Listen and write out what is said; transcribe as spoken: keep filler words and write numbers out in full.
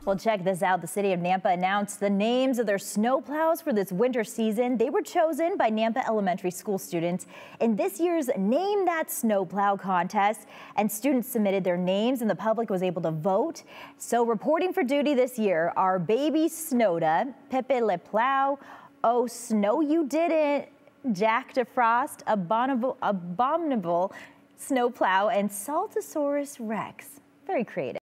Well, check this out. The city of Nampa announced the names of their snowplows for this winter season. They were chosen by Nampa Elementary School students in this year's Name That Snowplow contest. And students submitted their names and the public was able to vote. So reporting for duty this year are baby Snowda, Pepe Le Plow, Oh Snow You Didn't, Jack DeFrost, Abominable, Abominable Snowplow, and Saltosaurus Rex. Very creative.